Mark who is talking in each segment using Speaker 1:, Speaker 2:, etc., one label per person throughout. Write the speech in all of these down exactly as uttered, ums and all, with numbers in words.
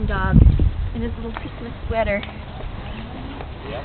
Speaker 1: barking dog in his little Christmas sweater.
Speaker 2: Yep.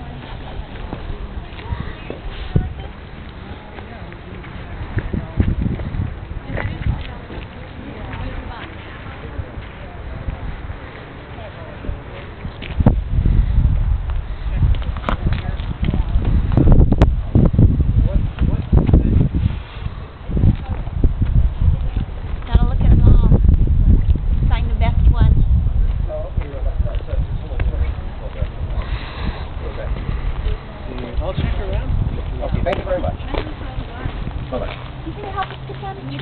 Speaker 3: I'll check around.
Speaker 2: Okay, thank you very much. Bye-bye.
Speaker 1: You gonna help us pick out a tree?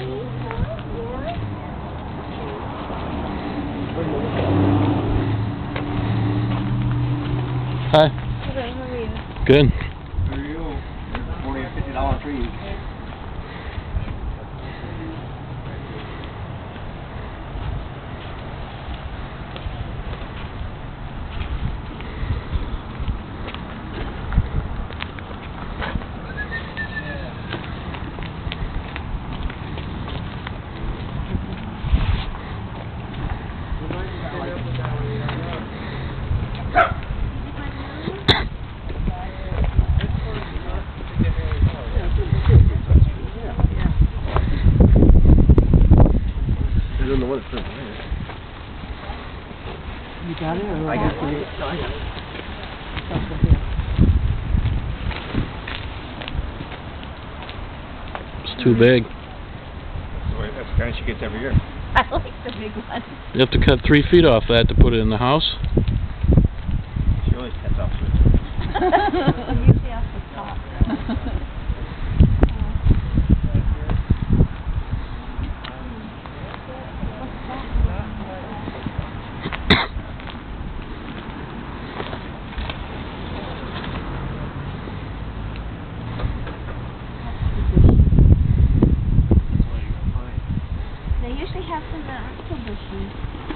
Speaker 4: Hi.
Speaker 1: Hello, how are you?
Speaker 4: Good.
Speaker 2: How are you? forty or fifty dollar trees. I don't know what it's for.
Speaker 3: You got it? Or
Speaker 2: I got it.
Speaker 3: No, I got it.
Speaker 4: It's too big.
Speaker 2: That's the kind she gets every year.
Speaker 1: I like the big one.
Speaker 4: You have to cut three feet off that to put it in the house.
Speaker 2: She always cuts off switch.
Speaker 1: Usually off the top. They usually have some uh, apple bushes.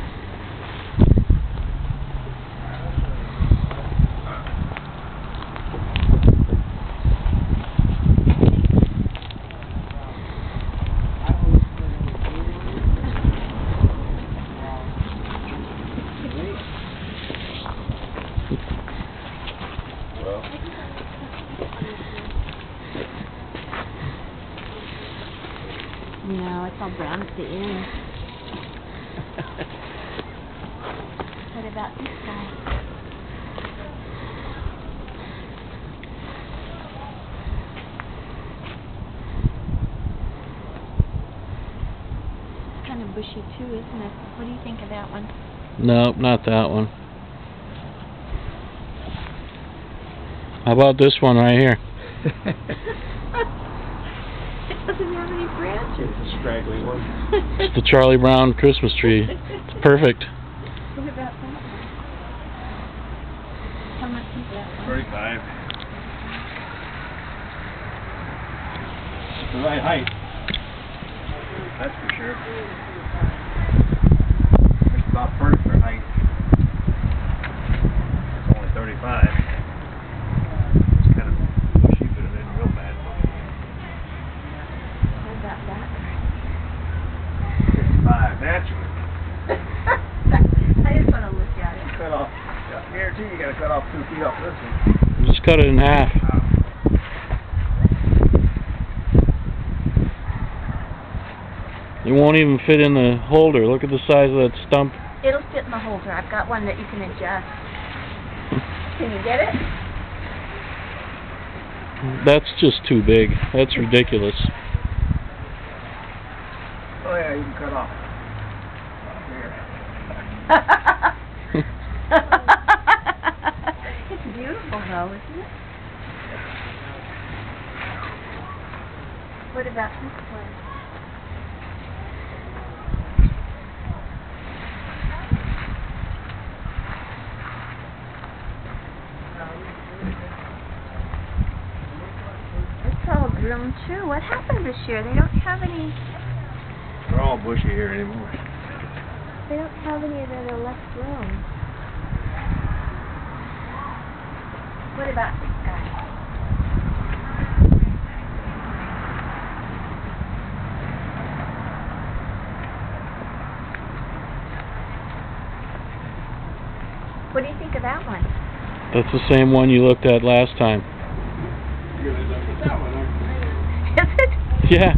Speaker 2: Well.
Speaker 1: No, it's all brown at the end. What about this guy? It's kind of bushy too, isn't it? What do you think of that one?
Speaker 4: No, not that one. How about this one right here?
Speaker 1: It doesn't have any branches.
Speaker 2: It's a straggly one.
Speaker 4: It's the Charlie Brown Christmas tree. It's perfect.
Speaker 1: What about that one? How much is that one?
Speaker 2: thirty-five. It's the right height. That's for sure. It's about perfect for height. It's only thirty-five. It's kind of bushy, but it isn't real bad.
Speaker 1: What about that?
Speaker 2: fifty-five, naturally.
Speaker 1: I just want to look at it.
Speaker 2: Cut off. I guarantee you gotta cut off two feet off this one.
Speaker 4: Just cut it in half. It won't even fit in the holder. Look at the size of that stump.
Speaker 1: It'll fit in the holder. I've got one that you can adjust. Can you get it?
Speaker 4: That's just too big. That's ridiculous.
Speaker 2: Oh yeah, you can cut off. Here.
Speaker 1: It's beautiful though, isn't it? What about this one? It's all grown too. What happened this year? They don't have any.
Speaker 2: They're all bushy here anymore.
Speaker 1: They don't have any that are left grown. What about this guy? What do you think of that one?
Speaker 4: That's the same one you looked at last time.
Speaker 3: You're gonna end up with that one, aren't you?
Speaker 1: Is it?
Speaker 4: Yeah.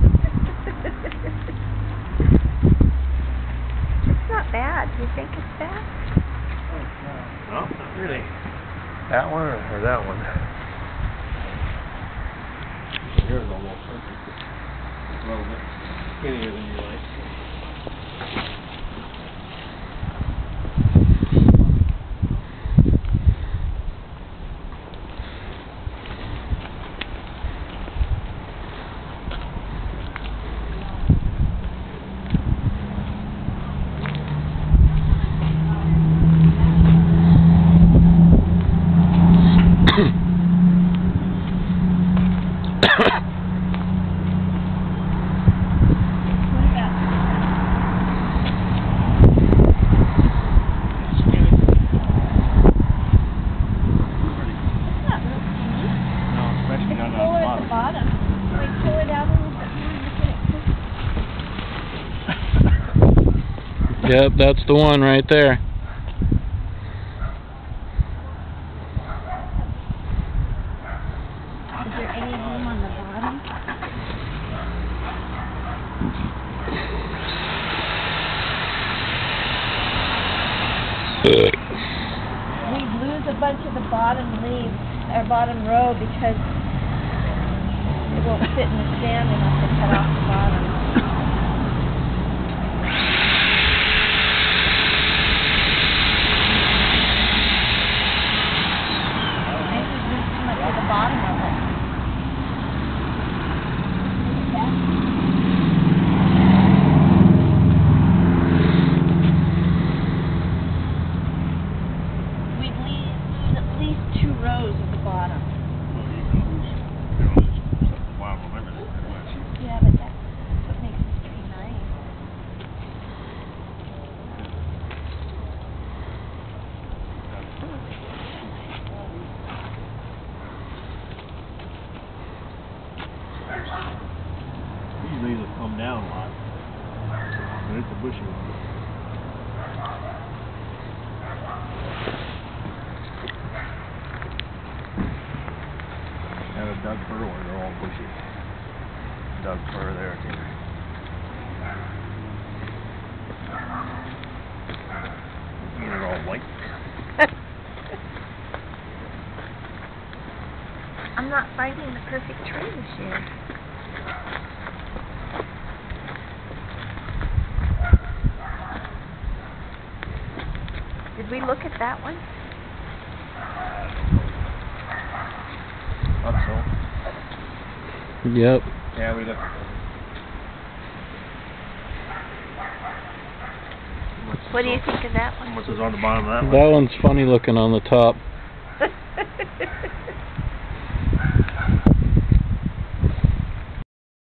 Speaker 1: It's not bad. Do you think it's bad?
Speaker 2: No, not really. That one or, or that one?
Speaker 3: Yours almost perfect. It's a little bit skinnier than you like.
Speaker 1: Bottom. We pull it out a little bit more.
Speaker 4: Yep, that's the one right there.
Speaker 1: Is there any room on the bottom? We lose a bunch of the bottom leaves, or bottom row, because it won't fit in the stand unless they cut off the bottom. Maybe we lose too much of the bottom of it. We'd lose at least two rows of the bottom. Yeah, but that's what makes this tree nice.
Speaker 2: These leaves have come down a lot. But it's a bushy one. And a Doug fir one, they're all bushy. Doug fir there too. They're all white.
Speaker 1: I'm not finding the perfect tree this year. Did we look at that one?
Speaker 2: Thought so.
Speaker 4: Yep.
Speaker 2: Yeah, we looked.
Speaker 1: What do you think of that one?
Speaker 2: What's on the bottom of that one?
Speaker 4: That one's funny looking on the top.